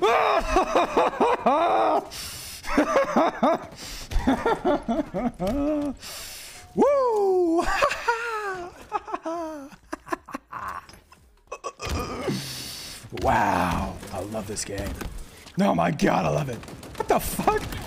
Woo! Wow, I love this game. Oh my god, I love it. What the fuck?